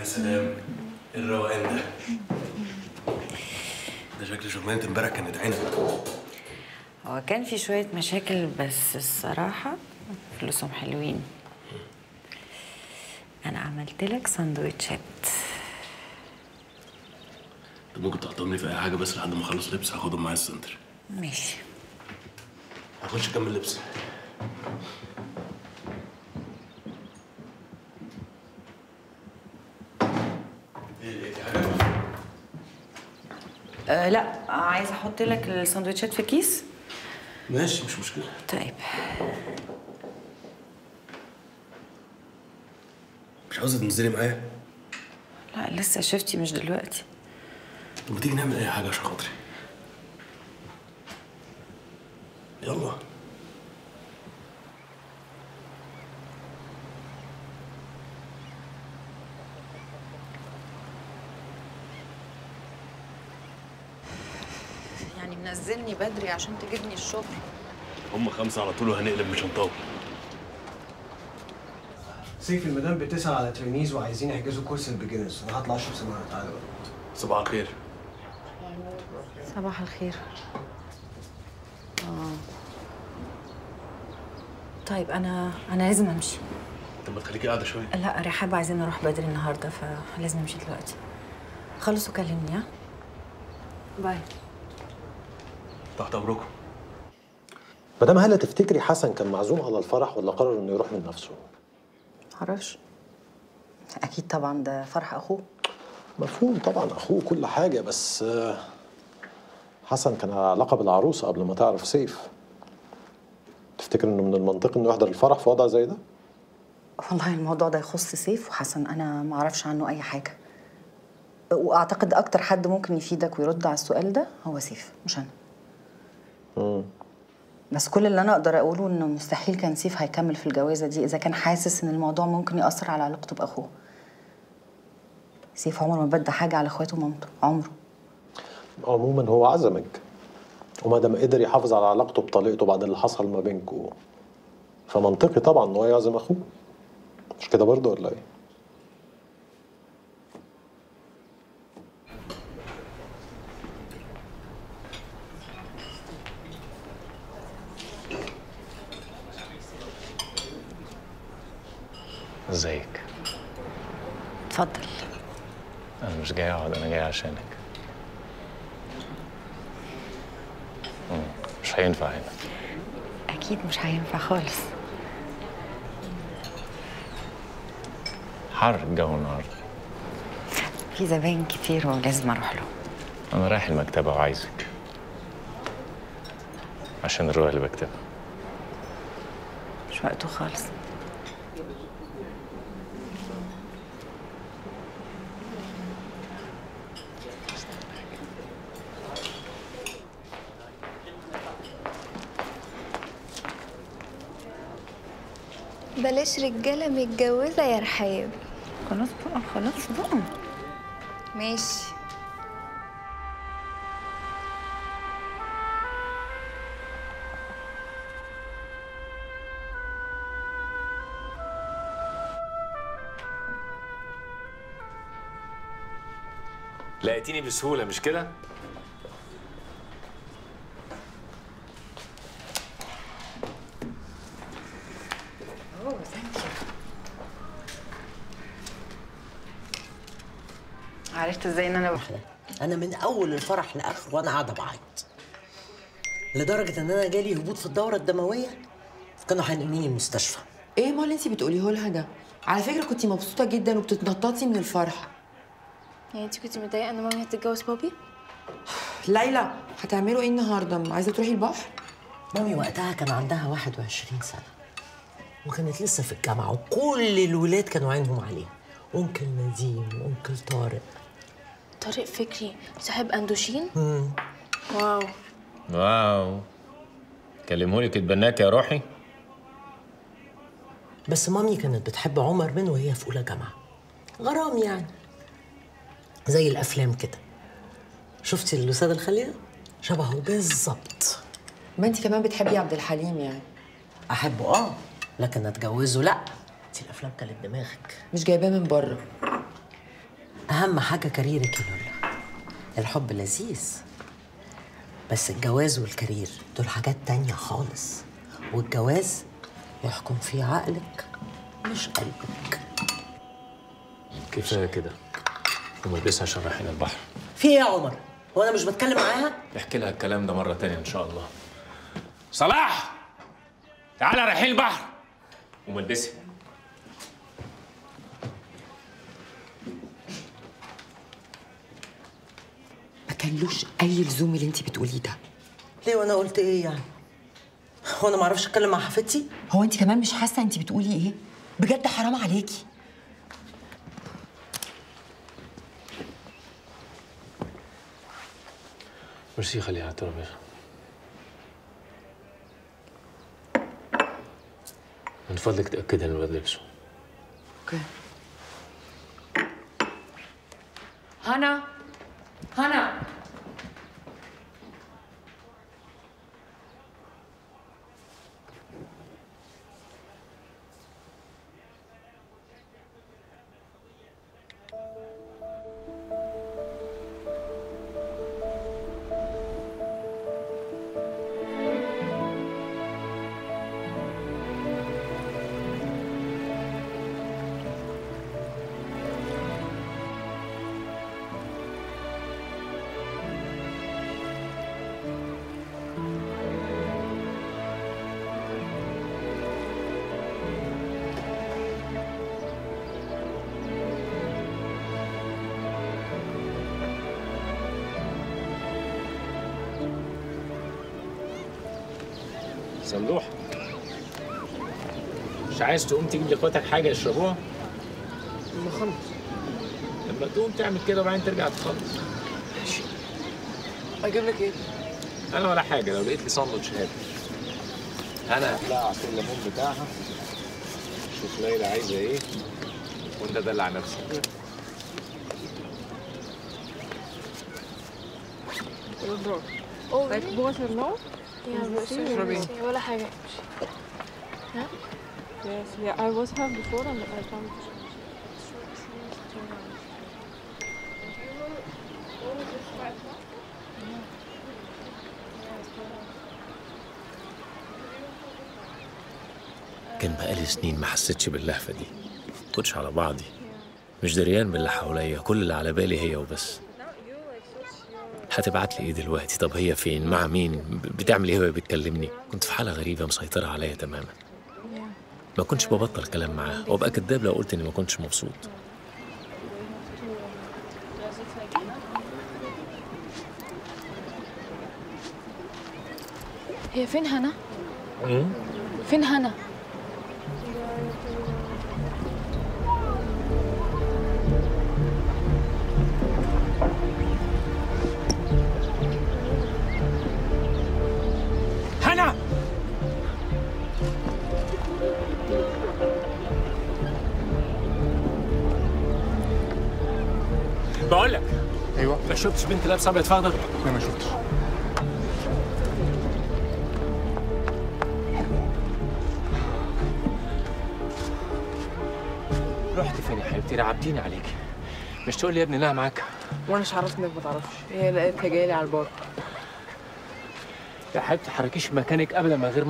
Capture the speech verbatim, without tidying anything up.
سلام، ايه الروقان ده؟ ده شكل شغلانة امبارح كانت عنب. هو كان في شوية مشاكل بس الصراحة فلوسهم حلوين. أنا عملت لك سندوتشات. انت ممكن تحطهم لي في أي حاجة بس لحد ما أخلص لبس هاخدهم معايا السنتر. ماشي. هخش أكمل لبس. ايه لقيتي حاجة؟ أه لا، عايزة أحط لك السندوتشات في كيس. ماشي مش مشكلة. طيب. مش عاوزة تنزلي معايا؟ لا لسه شفتي مش دلوقتي. طب ما تيجي نعمل أي حاجة عشان خاطري. يلا. يعني منزلني بدري عشان تجيبني الشغل. هم خمسة على طول وهنقلب مش هنطول. سيف المدام بتسأل على ترينيز وعايزين يحجزوا كورس البيجنرز، انا هطلع اشرب سماعه. تعالى بقى. صباح الخير. صباح الخير. اه طيب انا انا لازم امشي. طب ما تخليكي قاعدة شوية. لا رحاب عايزين نروح بدري النهارده فلازم امشي دلوقتي. خلص وكلمني. ها باي. تحت أمركم. مدام هلا، تفتكري حسن كان معزوم على الفرح ولا قرر انه يروح من نفسه؟ معرفش. اكيد طبعا ده فرح اخوه. مفهوم طبعا، اخوه كل حاجه، بس حسن كان على علاقه بالعروسه قبل ما تعرف سيف. تفتكر انه من المنطقي انه يحضر الفرح في وضع زي ده؟ والله الموضوع ده يخص سيف وحسن، انا ما اعرفش عنه اي حاجه. واعتقد اكتر حد ممكن يفيدك ويرد على السؤال ده هو سيف مش انا. امم بس كل اللي انا اقدر اقوله انه مستحيل كان سيف هيكمل في الجوازه دي اذا كان حاسس ان الموضوع ممكن ياثر على علاقته باخوه. سيف عمره ما بدى حاجه على اخواته ومامته، عمره. عموما هو عزمك، وما دام قدر يحافظ على علاقته بطليقته بعد اللي حصل ما بينكم فمنطقي طبعا ان هو يعزم اخوه. مش كده برضه ولا ايه؟ ازيك؟ اتفضل. انا مش جاي اقعد، انا جاي عشانك. مم. مش هينفع هنا. اكيد مش هينفع خالص. حر الجو النهارده. في زباين كتير ولازم اروح له. انا رايح المكتبه وعايزك عشان الروايه اللي بكتبها. مش وقته خالص. بلاش رجاله متجوزه يا رحاب. خلاص بقى خلاص بقى. ماشي. لقيتيني بسهوله مش كده؟ اوه ثانك يو. عرفت ازاي ان انا بحلم؟ انا من اول الفرح لاخره وانا قاعده بعيط، لدرجه ان انا جالي هبوط في الدوره الدمويه كانوا هينقلوني المستشفى. ايه ما اللي انت بتقوليه لها ده؟ على فكره كنتي مبسوطه جدا وبتتنططي من الفرح. يعني انت كنت متضايقه ان مامي هتتجوز بابي؟ ليلى هتعملوا ايه النهارده؟ عايزه تروحي البحر؟ مامي وقتها كان عندها واحد وعشرين سنه وكانت لسه في الجامعه وكل الولاد كانوا عينهم عليها، انكل نديم وانكل طارق. طارق فكري صاحب اندوشين؟ امم واو واو. كلمهولك اتبناك يا روحي. بس مامي كانت بتحب عمر من وهي في اولى جامعه، غرام يعني زي الافلام كده. شفتي الاستاذ الخليل؟ شبهه بالظبط. ما انت كمان بتحبي عبد الحليم يعني. احبه اه، لكن اتجوزه لا. انت الافلام كانت دماغك. مش جايباه من بره. اهم حاجه كاريرك يا لولا. الحب لذيذ بس الجواز والكارير دول حاجات تانية خالص، والجواز يحكم فيه عقلك مش قلبك. كفايه كده وملبسها عشان رايحين البحر. في ايه يا عمر؟ هو انا مش بتكلم معاها؟ احكي لها الكلام ده مره تانية ان شاء الله. صلاح تعالى رايحين البحر وملبسها. ما كانلوش اي لزوم اللي انت بتقوليه ده. ليه وانا قلت ايه يعني؟ هو انا ما اعرفش اتكلم مع حفيدتي؟ هو انت كمان مش حاسه انت بتقولي ايه؟ بجد حرام عليكي. ميرسي، خليها على الترابيزه. من فضلك تاكدي ان الواد لبسه. اوكي. هنا هنا صندوح، مش عايز تقوم تجيب لاخواتك حاجه يشربوها؟ لما اخلص. لما تقوم تعمل كده وبعدين ترجع تخلص. ماشي. اجيب لك ايه؟ انا ولا حاجه، لو لقيت لي ساندوتش هات. انا هتلاقي عصير الليمون بتاعها. شوف ليلى عايزه ايه وانت دلع نفسك. Oh, like water, no? Yeah, but seriously, ولا حاجة. ها؟ Yes, yeah, I was here before and I found كان بقالي سنين ما حسيتش باللهفه دي، ما كنتش على بعضي، مش دريان باللي حواليا، كل اللي على بالي هي وبس. هتبعت لي ايه دلوقتي؟ طب هي فين؟ مع مين؟ بتعمل ايه وهي بتكلمني؟ كنت في حاله غريبه مسيطره عليا تماما. ما كنتش ببطل كلام معاها، وابقى كداب لو قلت اني ما كنتش مبسوط. هي فين هنا؟ فين هنا؟ هنا! بقول لك ايوه. ما شفتش بنت لابسه ابيض فاخضر؟ لا ما شفتش. رحت فين يا حبيبتي؟ رعبتيني عليكي. مش تقول لي يا ابني انها معاك؟ وانا مش عرفت انك ما تعرفش، هي لقيتها جايه لي على البار. يا حبيبتي حركيش مكانك ابدا من غير